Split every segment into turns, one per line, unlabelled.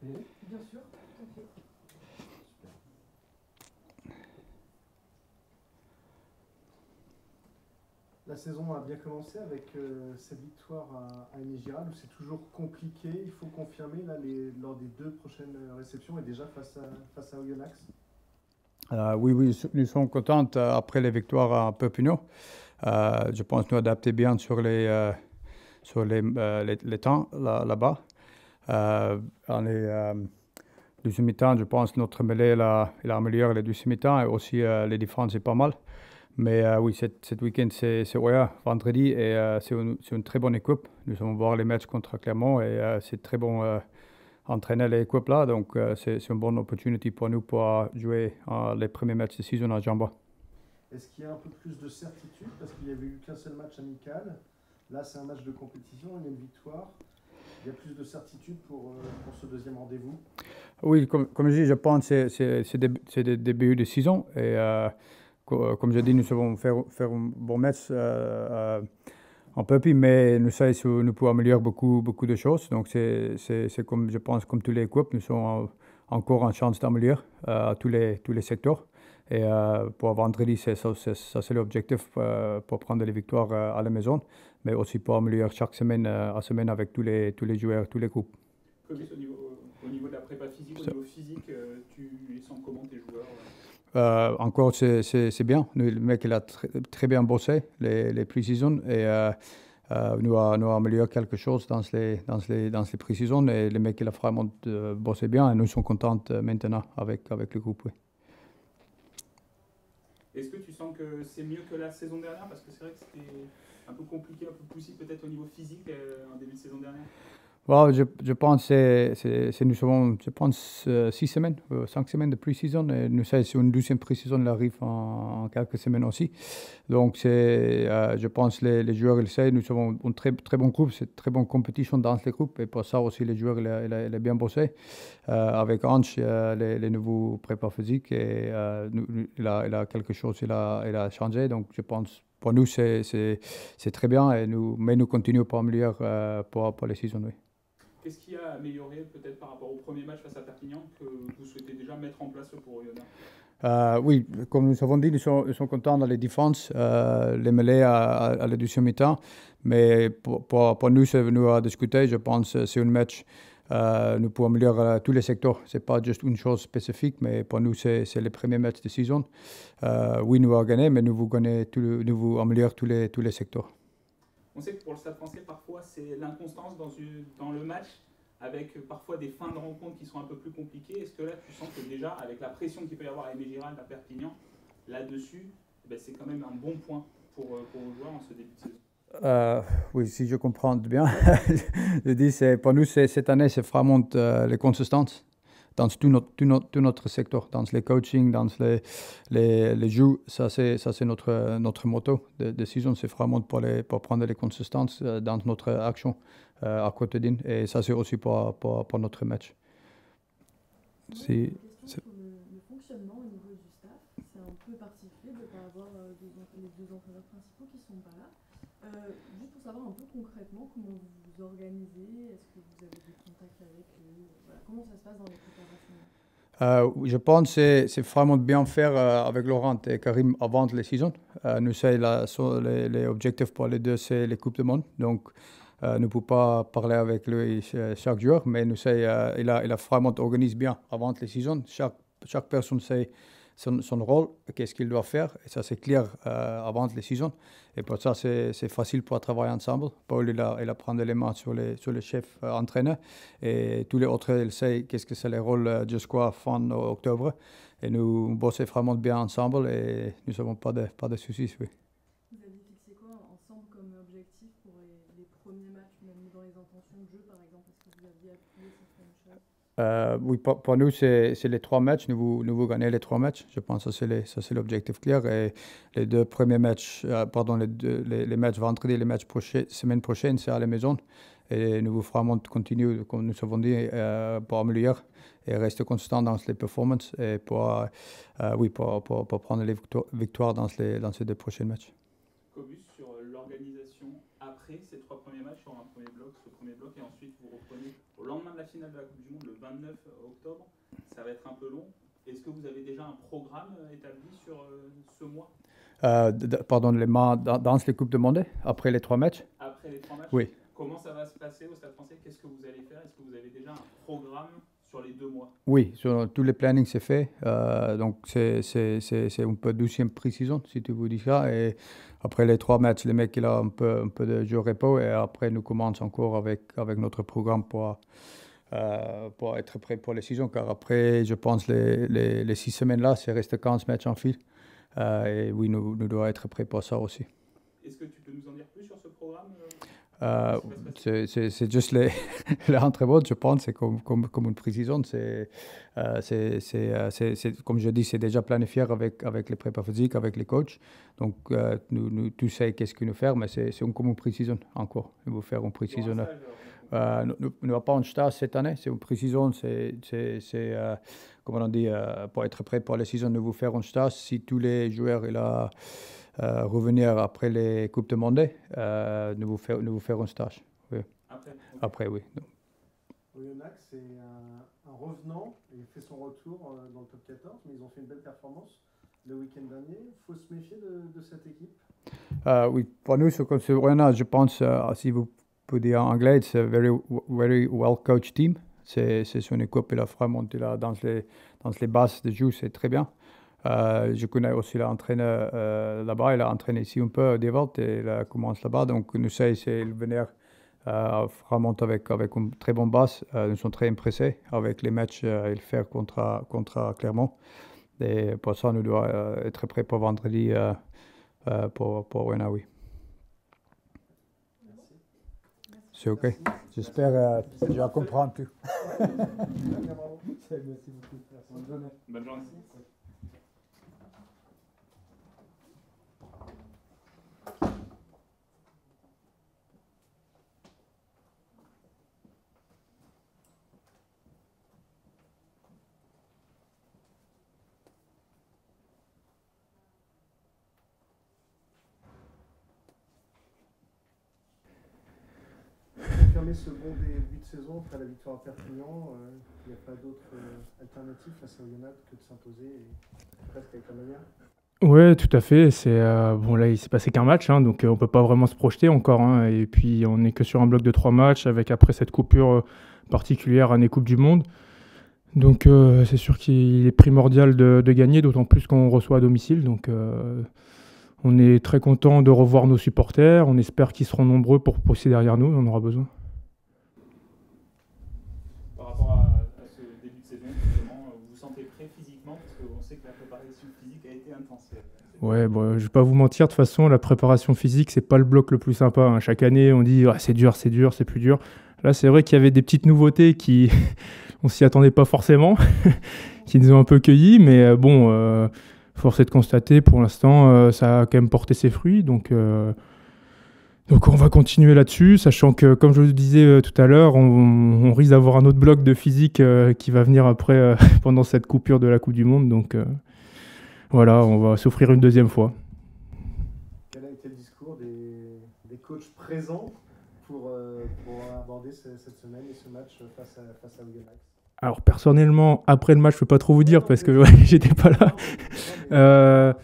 télé? Bien sûr, tout à fait. Super. La saison a bien commencé avec cette victoire à Aimé Giral, où c'est toujours compliqué, il faut confirmer là, lors des 2 prochaines réceptions et déjà face à Oyonnax.
Oui, nous sommes contents après les victoires à Perpignan. Je pense nous adapter bien sur les temps là-bas. En deuxième mi-temps, je pense notre mêlée il a amélioré les deuxième mi-temps et aussi les défenses c'est pas mal. Mais oui, cette week-end c'est Oya vendredi et c'est une très bonne équipe. Nous allons voir les matchs contre Clermont et c'est très bon entraîner l'équipe là. Donc c'est une bonne opportunité pour nous pour jouer les premiers matchs de saison à Jamba.
Est-ce qu'il y a un peu plus de certitude parce qu'il n'y avait eu qu'un seul match amical? Là, c'est un match de compétition, il y a une victoire. Il y a plus de certitude pour ce deuxième rendez-vous?
Oui, comme je dis, je pense que c'est des débuts de saison et comme je dis, nous savons faire un bon match en Puppy, mais nous savons que nous pouvons améliorer beaucoup de choses. Donc c'est comme je pense comme tous les groupes, nous sommes encore en chance d'améliorer tous les secteurs. Et pour vendredi, ça c'est l'objectif pour prendre les victoires à la maison, mais aussi pour améliorer chaque semaine à semaine avec tous les joueurs, tous les groupes.
Clovis, au niveau de la prépa physique, au niveau physique, tu les sens comment tes joueurs
Encore, c'est bien. Le mec, il a très bien bossé les pré-saisons et nous a amélioré quelque chose dans les pré-saisons et le mec, il a vraiment bossé bien et nous sommes contents maintenant avec le groupe. Oui.
Est-ce que tu sens que c'est mieux que la saison dernière? Parce que c'est vrai que c'était un peu compliqué, un peu poussif peut-être au niveau physique en début de saison dernière.
Wow, je pense que nous avons, je pense, 6 semaines, 5 semaines de pré-saison et nous savons une deuxième pré-saison arrive en quelques semaines aussi. Donc, je pense que les joueurs, ils savent, nous avons un très bon groupe, c'est une très bonne compétition dans les groupes et pour ça aussi, les joueurs, il a bien bossé. Avec Ange, les nouveaux prépas physiques et il a quelque chose, il a changé. Donc, je pense, pour nous, c'est très bien mais nous continuons pour améliorer pour les saisons, oui.
Qu'est-ce qui a amélioré peut-être par rapport au premier match face à Perpignan que vous souhaitez déjà mettre en place pour Oyonnax?
Oui, comme nous avons dit, nous sommes contents dans les défenses, les mêlées à la deuxième mi-temps. Mais pour nous, c'est venu à discuter. Je pense que c'est un match, nous pouvons améliorer tous les secteurs. Ce n'est pas juste une chose spécifique, mais pour nous, c'est le premier match de saison. Oui, nous avons gagné, mais nous voulons améliorer tous les secteurs.
On sait que pour le Stade français, parfois, c'est l'inconstance dans le match, avec parfois des fins de rencontre qui sont un peu plus compliquées. Est-ce que là, tu sens que déjà, avec la pression qu'il peut y avoir à Aimé Giral, à Perpignan, là-dessus, c'est quand même un bon point pour vos joueurs en ce début de saison?
Oui, si je comprends bien, je dis, pour nous, cette année, c'est vraiment les consistances dans tout notre secteur, dans les coaching, dans les jeux. Ça, c'est notre motto de saison. C'est vraiment pour prendre les consistances dans notre action à quotidien. Et ça, c'est aussi pour notre match.
Une question sur le fonctionnement au niveau du staff. C'est un peu particulier de ne pas avoir les deux entraîneurs principaux qui ne sont pas là. Juste pour savoir un peu concrètement comment vous vous organisez, est-ce que vous avez des contacts avec eux, voilà, comment ça se passe dans les préparations?
Je pense que c'est vraiment bien faire avec Laurent et Karim avant les saisons. Nous savons les objectifs pour les deux, c'est les Coupes du Monde. Donc, nous ne pouvons pas parler avec lui chaque jour, mais nous savons il a vraiment organisé bien avant les saisons. Chaque personne sait son rôle, qu'est-ce qu'il doit faire, et ça c'est clair avant les saisons. Et pour ça, c'est facile pour travailler ensemble. Paul, il a pris les mains sur les chefs entraîneurs, et tous les autres, ils savent qu'est-ce que c'est les rôles jusqu'à fin octobre. Et nous bossons vraiment bien ensemble, et nous n'avons pas de soucis. Oui.
Vous aviez fixé quoi ensemble comme objectif pour les premiers matchs, même dans les intentions de jeu par exemple? Est-ce que vous aviez appuyé certaines choses?
Oui, pour nous, c'est les 3 matchs. Nous voulons gagner les 3 matchs. Je pense que ça, c'est l'objectif clair. Et les 2 premiers matchs, les matchs vendredi et les matchs semaine prochaine, c'est à la maison. Et nous voulons vraiment continuer, comme nous avons dit, pour améliorer et rester constant dans les performances et pour prendre les victoires dans ces 2 prochains matchs.
Cobus, sur l'organisation après ces 3 premiers matchs, sur un premier bloc, ce premier bloc, et ensuite vous reprenez au lendemain de la finale de la Coupe du Monde, le 29 octobre. Ça va être un peu long. Est-ce que vous avez déjà un programme établi sur ce mois?
Pardon, dans les Coupes du Monde, après les 3 matchs?
Après les 3 matchs?
Oui.
Comment ça va se passer au Stade Français? Qu'est-ce que vous allez faire? Est-ce que vous avez déjà un programme sur les 2 mois?
Oui, sur tous les plannings, c'est fait. Donc, c'est un peu 12e pré-saison, si tu veux dire ça. Et après les 3 matchs, les mecs, il a un peu de jeu repos. Et après, nous commençons encore avec notre programme pour être prêt pour les saisons. Car après, je pense, les 6 semaines-là, c'est resté 15 matchs en fil. Et oui, nous devons être prêts pour ça aussi.
Est-ce que tu peux nous en dire plus sur ce programme?
C'est juste l'entraînement, je pense, c'est comme une pré-saison. Comme je dis, c'est déjà planifié avec les prépas physiques, avec les coachs. Donc, nous tous savons qu'est-ce que nous faire, mais c'est comme une pré-saison encore. Nous allons faire une pré-saison. Nous n'avons pas un stage cette année, c'est une pré-saison. Comme on dit, pour être prêt pour la saison, nous allons faire un stage. Si tous les joueurs revenir après les Coupes du Monde, nous allons faire un stage. Oui. Après, oui.
Oyonnax, c'est un revenant. Il fait son retour dans le top 14, mais ils ont fait une belle performance le week-end dernier. Il faut se méfier de cette équipe.
Oui, pour nous, c'est Oyonnax, je pense, si vous pouvez dire en anglais, c'est un very well coached team. C'est une équipe, il a vraiment dans les bases de jeu, c'est très bien. Je connais aussi l'entraîneur là-bas, il a entraîné ici un peu à Devalt et il commence là-bas. Donc, nous savons c'est venir vraiment avec une très bonne base. Nous sommes très impressés avec les matchs qu'il fait contre Clermont. Et pour ça, nous devons être prêts pour vendredi pour Wenawi. C'est OK.
Merci.
J'espère que je comprends tout.
Merci beaucoup. Bonne journée.
Bonne journée.
Confirmer ce bon début de saison après la victoire à Perpignan, il n'y a pas d'autre alternative face à Oyonnax que de s'imposer et presque avec la manière.
Ouais, tout à fait. Bon, là, il s'est passé qu'un match, hein, donc on peut pas vraiment se projeter encore, hein, et puis on n'est que sur un bloc de 3 matchs avec après cette coupure particulière année Coupe du Monde. Donc c'est sûr qu'il est primordial de gagner, d'autant plus qu'on reçoit à domicile. Donc on est très content de revoir nos supporters. On espère qu'ils seront nombreux pour pousser derrière nous. On aura besoin.
Par rapport à ce début de saison, justement, vous vous sentez prêt physiquement? Parce qu'on sait que la préparation physique a été intense.
Ouais, bon, je vais pas vous mentir, de toute façon, la préparation physique, c'est pas le bloc le plus sympa, hein. Chaque année, on dit c'est dur, c'est plus dur. Là, c'est vrai qu'il y avait des petites nouveautés qui on s'y attendait pas forcément, qui nous ont un peu cueillis, mais bon, force est de constater, pour l'instant, ça a quand même porté ses fruits, donc on va continuer là-dessus, sachant que, comme je vous le disais tout à l'heure, on risque d'avoir un autre bloc de physique qui va venir après, pendant cette coupure de la Coupe du Monde, donc voilà, on va s'offrir une deuxième fois.
Quel a été le discours des coachs présents pour aborder cette semaine et ce match face à Oyonnax?
Alors personnellement, après le match, je peux pas trop vous dire parce que ouais, j'étais pas là.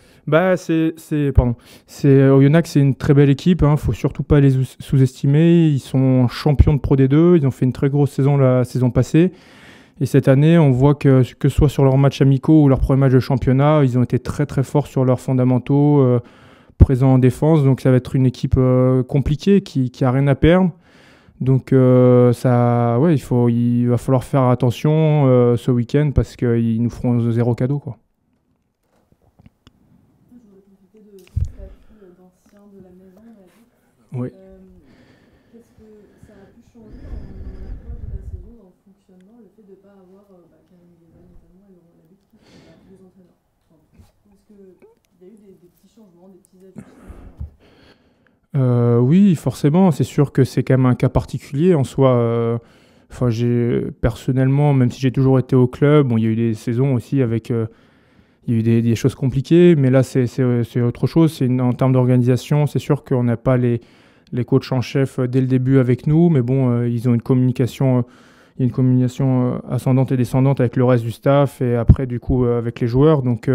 Oyonnax, c'est une très belle équipe. Hein, faut surtout pas les sous-estimer. Ils sont champions de Pro D2. Ils ont fait une très grosse saison la saison passée. Et cette année, on voit que ce soit sur leurs matchs amicaux ou leur premier match de championnat, ils ont été très très forts sur leurs fondamentaux, présents en défense. Donc ça va être une équipe compliquée qui a rien à perdre. Donc il va falloir faire attention ce week-end parce qu'ils nous feront 0 cadeau, quoi.
Je voudrais profiter de ce statut d'ancien de la maison, on a dit.
Oui.
Qu'est-ce que ça a pu changer dans l'approche de la saison, dans le fonctionnement, le fait de ne pas avoir Karim Guézal notamment et Laurent Labitte qui sont les entraîneurs? Est-ce qu'il y a eu des petits changements, des petits ajustements?
Oui, forcément, c'est sûr que c'est quand même un cas particulier en soi. Personnellement, même si j'ai toujours été au club, bon, il y a eu des saisons aussi avec, il y a eu des choses compliquées, mais là c'est autre chose. En termes d'organisation, c'est sûr qu'on n'a pas les coachs en chef dès le début avec nous, mais bon, ils ont une communication il y a une communication ascendante et descendante avec le reste du staff et après du coup avec les joueurs. Donc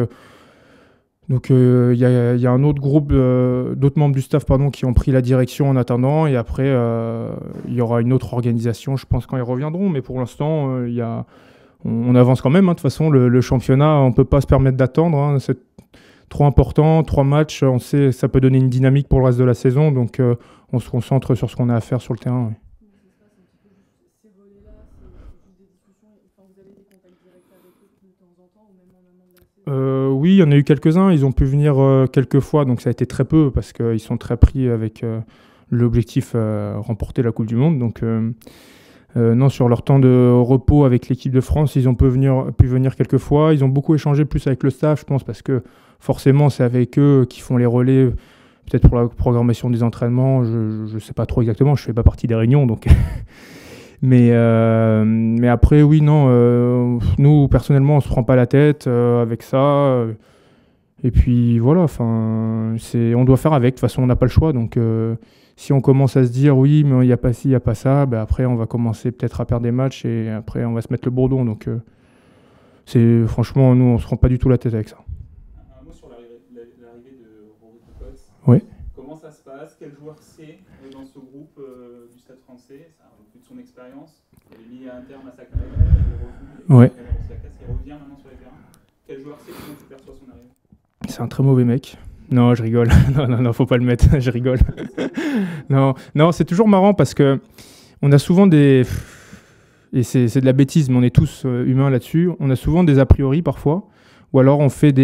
il y a un autre groupe, d'autres membres du staff qui ont pris la direction en attendant et après il y aura une autre organisation, je pense, quand ils reviendront. Mais pour l'instant, on avance quand même. De toute façon, le championnat, on ne peut pas se permettre d'attendre. C'est trop important, 3 matchs, on sait ça peut donner une dynamique pour le reste de la saison. Donc on se concentre sur ce qu'on a à faire sur le terrain. Oui.
Ces relais-là, c'est juste des discussions, enfin, vous avez des contacts directs avec eux de temps en temps ou même en amont de la saison?
Oui, il y en a eu quelques-uns. Ils ont pu venir quelques fois, donc ça a été très peu parce qu'ils sont très pris avec l'objectif remporter la Coupe du Monde. Donc non, sur leur temps de repos avec l'équipe de France, ils ont pu venir quelques fois. Ils ont beaucoup échangé plus avec le staff, je pense, parce que forcément, c'est avec eux qui font les relais, peut-être pour la programmation des entraînements. Je ne sais pas trop exactement, je ne fais pas partie des réunions, donc... Mais après, oui, non, nous, personnellement, on ne se prend pas la tête avec ça. Et puis, voilà, on doit faire avec. De toute façon, on n'a pas le choix. Donc, si on commence à se dire, oui, mais il n'y a pas ci, il n'y a pas ça, après, on va commencer peut-être à perdre des matchs et après, on va se mettre le bourdon. Donc, franchement, nous, on ne se prend pas du tout la tête avec ça.
Un mot sur l'arrivée de Rory Coates.
Oui.
Comment ça se passe? Quel joueur c'est dans ce groupe du Stade français? Ça a beaucoup de son expérience. Il avait mis un terme à sa carrière, il est revenu.
Ouais.
Il revient maintenant sur les terrains. Quel joueur c'est? Comment tu perçois son arrivée?
C'est un très mauvais mec. Non, je rigole. Non, faut pas le mettre. Je rigole. Non, c'est toujours marrant parce que on a souvent des... Et c'est de la bêtise, mais on est tous humains là-dessus. On a souvent des a priori parfois. Ou alors on fait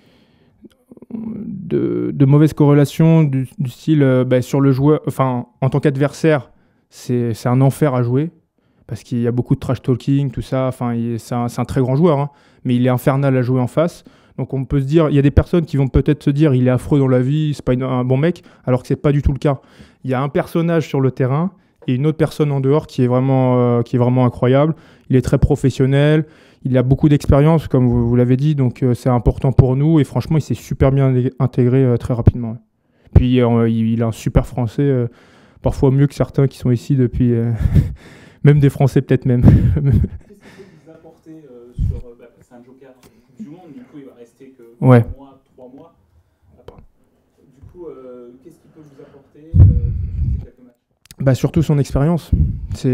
de mauvaises corrélations du style sur le joueur. Enfin, en tant qu'adversaire, c'est un enfer à jouer. Parce qu'il y a beaucoup de trash talking, tout ça. Enfin, c'est un très grand joueur, hein, mais il est infernal à jouer en face. Donc on peut se dire, il y a des personnes qui vont peut-être se dire il est affreux dans la vie, c'est pas un bon mec, alors que c'est pas du tout le cas. Il y a un personnage sur le terrain et une autre personne en dehors qui est vraiment incroyable. Il est très professionnel, il a beaucoup d'expérience, comme vous l'avez dit, donc c'est important pour nous et franchement il s'est super bien intégré très rapidement. Puis il a un super français, parfois mieux que certains qui sont ici depuis, même des Français peut-être même.
Qu'est-ce qu'il peut vous apporter c'est un joker du monde, du coup il va rester que 3 mois. Du coup, qu'est-ce qu'il peut vous apporter sur ces quelques matchs?
Surtout son expérience. C'est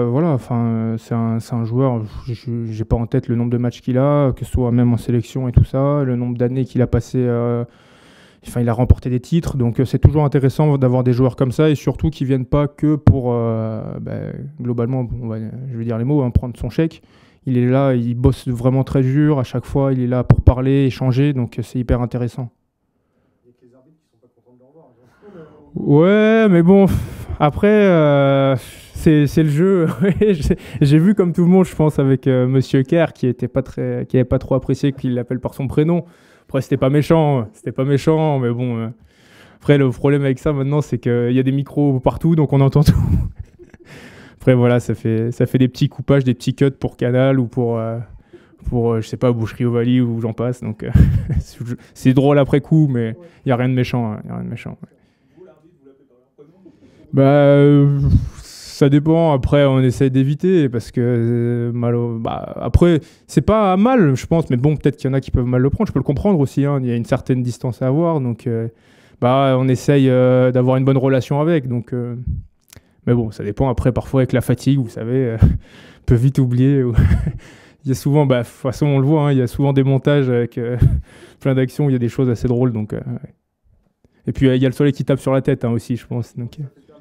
un joueur, j'ai pas en tête le nombre de matchs qu'il a, que ce soit même en sélection et tout ça, le nombre d'années qu'il a passé, il a remporté des titres, donc c'est toujours intéressant d'avoir des joueurs comme ça et surtout qui viennent pas que pour, globalement, je vais dire les mots, prendre son chèque. Il est là, il bosse vraiment très dur, à chaque fois il est là pour parler, échanger, donc c'est hyper intéressant.
Et que les arbitres qui sont pas contents de le revoir.
Ouais, mais bon, après, c'est le jeu. J'ai vu comme tout le monde, je pense, avec Monsieur Kerr, qui avait pas trop apprécié qu'il l'appelle par son prénom. Après, c'était pas méchant, mais bon. Après, le problème avec ça maintenant, c'est qu'il y a des micros partout, donc on entend tout. Après, voilà, ça fait des petits coupages, des petits cuts pour Canal ou pour je sais pas, Boucherie Ovalie ou j'en passe. Donc, c'est drôle après coup, mais il n'y a rien de méchant.
Vous, l'arbitre, vous l'appelez par leur prénom?
Ça dépend. Après, on essaie d'éviter parce que après, c'est pas mal, je pense. Mais bon, peut-être qu'il y en a qui peuvent mal le prendre. Je peux le comprendre aussi. Il y a une certaine distance à avoir. Donc, on essaye d'avoir une bonne relation avec. Donc... Mais bon, ça dépend après, parfois avec la fatigue, vous savez, on peut vite oublier. Il y a souvent, de toute façon on le voit, il y a souvent des montages avec plein d'actions où il y a des choses assez drôles. Donc, ouais. Et puis il y a le soleil qui tape sur la tête aussi, je pense. Donc,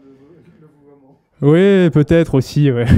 oui, peut-être aussi, ouais.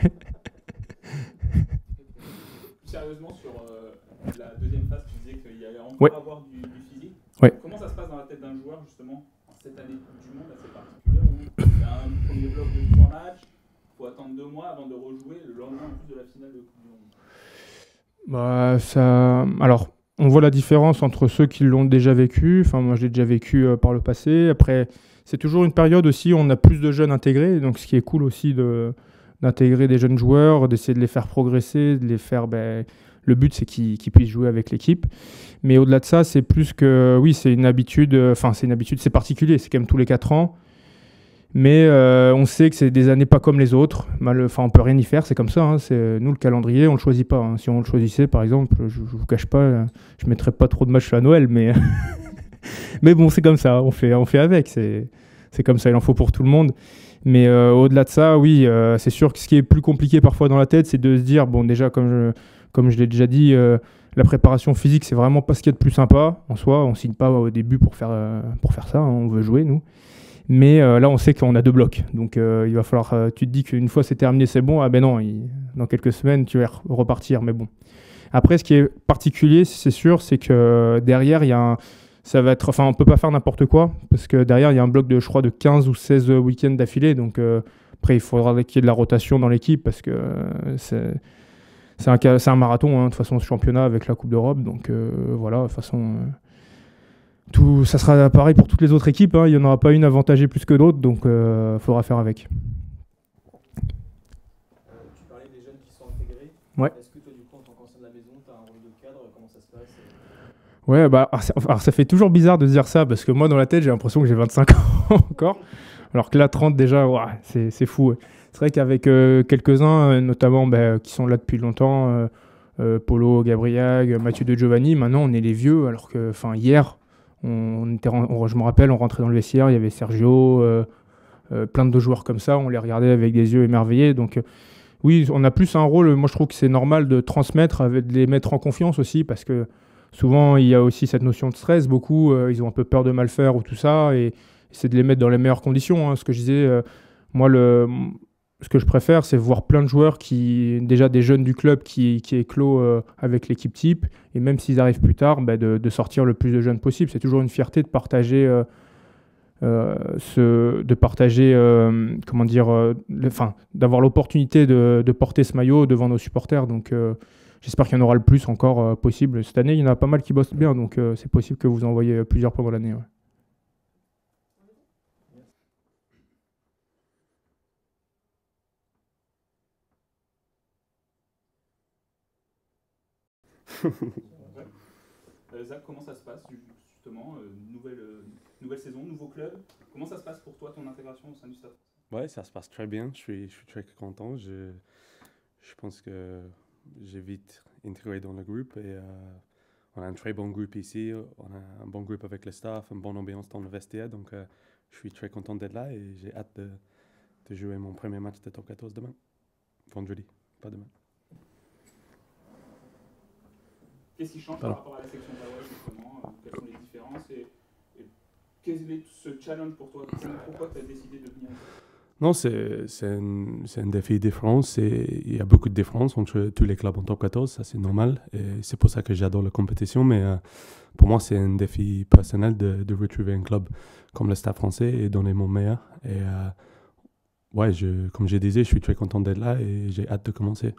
Sérieusement, sur la deuxième phase, tu disais qu'il y allait encore avoir du physique.
Ouais.
Comment ça se passe dans la tête d'un joueur, justement, cette année Coupe du Monde assez particulière où il y a un premier bloc de 3 matchs, il faut attendre 2 mois avant de rejouer le lendemain en plus de la finale de Coupe du Monde?
Alors, on voit la différence entre ceux qui l'ont déjà vécu. Enfin, moi, je l'ai déjà vécu par le passé. Après, c'est toujours une période aussi où on a plus de jeunes intégrés. Donc, ce qui est cool aussi d'intégrer des jeunes joueurs, d'essayer de les faire progresser, de les faire... le but, c'est qu'ils puissent jouer avec l'équipe. Mais au-delà de ça, c'est plus que... Oui, c'est une habitude. C'est particulier. C'est quand même tous les 4 ans. Mais on sait que c'est des années pas comme les autres. Enfin, on peut rien y faire, c'est comme ça. Hein. Nous, le calendrier, on le choisit pas. Hein. Si on le choisissait, par exemple, je vous cache pas, je mettrais pas trop de matchs à Noël, mais mais bon, c'est comme ça. On fait avec. C'est comme ça. Il en faut pour tout le monde. Mais au-delà de ça, oui, c'est sûr que ce qui est plus compliqué parfois dans la tête, c'est de se dire, bon, déjà, comme je l'ai déjà dit, la préparation physique, c'est vraiment pas ce qu'il y a de plus sympa en soi. On signe pas au début pour faire ça. Hein. On veut jouer, nous. Mais là, on sait qu'on a 2 blocs. Donc, il va falloir. Tu te dis qu'une fois c'est terminé, c'est bon. Ah ben non, dans quelques semaines, tu vas repartir. Mais bon. Après, ce qui est particulier, c'est sûr, c'est que derrière, il y a ça va être. Enfin, on peut pas faire n'importe quoi. Parce que derrière, il y a un bloc de, je crois, de 15 ou 16 week-ends d'affilée. Donc, après, il faudra qu'il y ait de la rotation dans l'équipe. Parce que c'est un marathon, hein, de toute façon, ce championnat avec la Coupe d'Europe. Donc, voilà, de toute façon. Ça sera pareil pour toutes les autres équipes. Hein. Il n'y en aura pas une avantagée plus que d'autres, donc il faudra faire avec.
Tu parlais des jeunes qui sont intégrés.
Ouais.
Est-ce que toi, du coup, en tant qu'ancien de la maison, tu as un rôle de cadre? Comment ça se passe?
Ouais, bah, alors ça fait toujours bizarre de dire ça, parce que moi, dans la tête, j'ai l'impression que j'ai 25 ans encore. Alors que là, 30 déjà, ouais, c'est fou. Ouais. C'est vrai qu'avec quelques-uns, notamment qui sont là depuis longtemps, Polo, Gabriag, Mathieu de Giovanni, maintenant, on est les vieux, alors que hier... je me rappelle, on rentrait dans le vestiaire, il y avait Sergio, plein de joueurs comme ça, on les regardait avec des yeux émerveillés. Donc oui, on a plus un rôle, moi je trouve que c'est normal de transmettre, de les mettre en confiance aussi, parce que souvent il y a aussi cette notion de stress, beaucoup ils ont un peu peur de mal faire ou tout ça, et c'est de les mettre dans les meilleures conditions. Hein. Ce que je disais, moi ce que je préfère, c'est voir plein de joueurs déjà des jeunes du club qui éclos avec l'équipe type, et même s'ils arrivent plus tard, de sortir le plus de jeunes possible. C'est toujours une fierté de partager, d'avoir l'opportunité de porter ce maillot devant nos supporters. Donc j'espère qu'il y en aura le plus encore possible. Cette année, il y en a pas mal qui bossent bien, donc c'est possible que vous envoyez plusieurs pendant l'année. Ouais.
Zach, comment ça se passe justement, nouvelle saison, nouveau club? Comment ça se passe pour toi, ton intégration au sein du Stade?
Ouais, ça se passe très bien. Je suis très content. Je pense que j'ai vite intégré dans le groupe et on a un très bon groupe ici. On a un bon groupe avec le staff, une bonne ambiance dans le vestiaire. Donc, je suis très content d'être là et j'ai hâte de jouer mon premier match de top 14 demain. Vendredi, pas demain.
Qu'est-ce qui change par rapport à la section Baloise, justement? Quelles sont les différences et quel est ce challenge pour toi? Pourquoi tu as décidé de venir?
Non, c'est un défi différent. Il y a beaucoup de différences entre tous les clubs en top 14, ça c'est normal. Et c'est pour ça que j'adore la compétition. Mais pour moi, c'est un défi personnel de retrouver un club comme le Stade français et donner mon meilleur. Et ouais, comme je disais, je suis très content d'être là et j'ai hâte de commencer.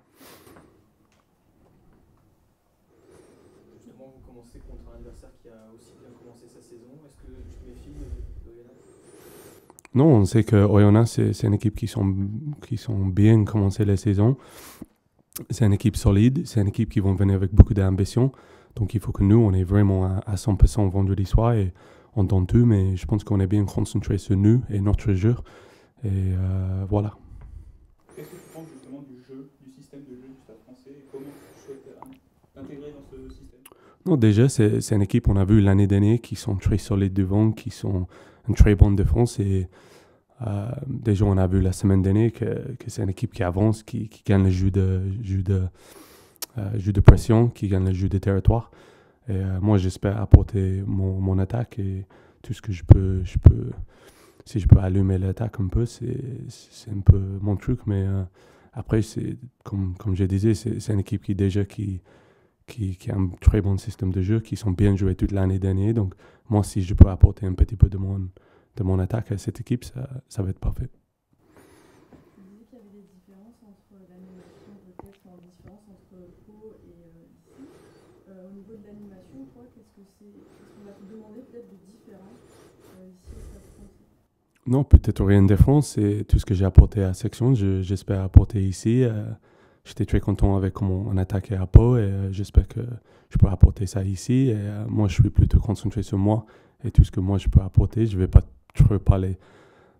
Contre un adversaire qui a aussi bien commencé sa saison. Est-ce que tu te méfies d'Oyonnax?
Non, on sait que Oyonnax, c'est une équipe qui sont bien commencé la saison. C'est une équipe solide, c'est une équipe qui vont venir avec beaucoup d'ambition. Donc il faut que nous, on est vraiment à 100% vendredi soir et on donne tout, mais je pense qu'on est bien concentré sur nous et notre jeu. Et voilà.
Qu'est-ce que tu penses justement du jeu, du système de jeu du Stade français et comment tu souhaites t'intégrer dans ce système?
Non, déjà, c'est une équipe, on a vu l'année dernière, qui sont très solides devant, qui sont une très bonne défense. Et déjà, on a vu la semaine dernière que c'est une équipe qui avance, qui gagne le jeu de pression, qui gagne le jeu de territoire. Et moi, j'espère apporter mon attaque et tout ce que je peux, si je peux allumer l'attaque un peu, c'est un peu mon truc. Mais après, comme je disais, c'est une équipe qui a un très bon système de jeu, qui sont bien joués toute l'année dernière. Donc, moi, si je peux apporter un petit peu de mon attaque à cette équipe, ça va être parfait.
Tu disais qu'il y avait des différences entre l'animation, peut-être en différence entre Pau et ici. Au niveau de l'animation, toi, qu'est-ce qu'on va te demander peut-être de différent ici au Stade français?
Non, peut-être rien de différent. C'est tout ce que j'ai apporté à la section. J'espère apporter ici. J'étais très content avec comment on attaquait à Pau et j'espère que je peux apporter ça ici. Et moi, je suis plutôt concentré sur moi et tout ce que moi je peux apporter. Je ne vais pas trop parler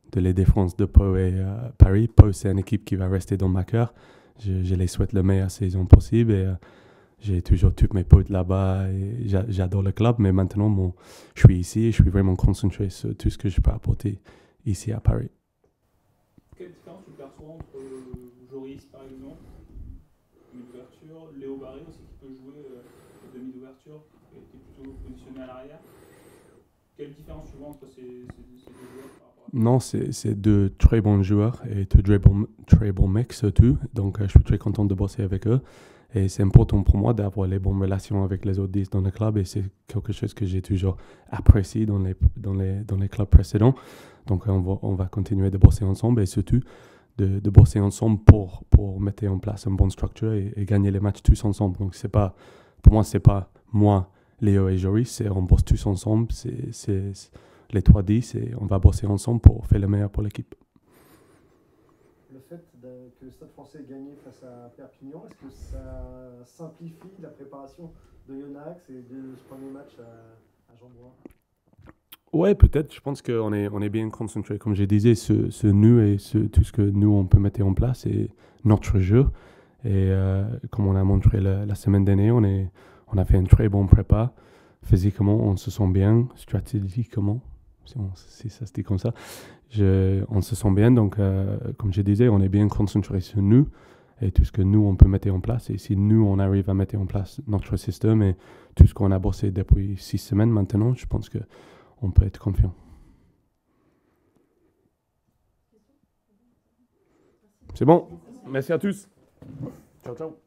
les défenses de Pau et Paris. Pau, c'est une équipe qui va rester dans ma cœur. Je les souhaite le meilleure saison possible et j'ai toujours tous mes potes là-bas et j'adore le club. Mais maintenant, je suis ici et je suis vraiment concentré sur tout ce que je peux apporter ici à Paris.
Quelle différence tu perçois entre Joris, par exemple, demi-d'ouverture, Léo Barré aussi qui peut jouer demi-d'ouverture, qui était plutôt positionné à l'arrière? Quelle différence tu vois entre ces deux joueurs par rapport à...
Non, c'est deux très bons joueurs et deux très bons mecs surtout. Donc, je suis très content de bosser avec eux. Et c'est important pour moi d'avoir les bonnes relations avec les autres 10 dans le club. Et c'est quelque chose que j'ai toujours apprécié dans les clubs précédents. Donc, on va continuer de bosser ensemble et surtout de bosser ensemble pour mettre en place une bonne structure et gagner les matchs tous ensemble. Donc, pour moi, c'est pas moi, Léo et Joris, on bosse tous ensemble. C'est les 3-10 et on va bosser ensemble pour faire le meilleur pour l'équipe.
Le fait que le Stade Français ait gagné face à Perpignan, est-ce que ça simplifie la préparation de Yonax et de ce premier match à Jean-Bouin?
Ouais, peut-être. Je pense qu'on est bien concentré, comme je disais, sur nous et sur tout ce que nous, on peut mettre en place et notre jeu. Et comme on a montré la semaine dernière, on a fait une très bonne prépa. Physiquement, on se sent bien. Stratégiquement, si ça se dit comme ça, on se sent bien. Donc, comme je disais, on est bien concentré sur nous et tout ce que nous, on peut mettre en place. Et si nous, on arrive à mettre en place notre système et tout ce qu'on a bossé depuis 6 semaines maintenant, je pense qu'on peut être confiant. C'est bon. Merci à tous. Ciao, ciao.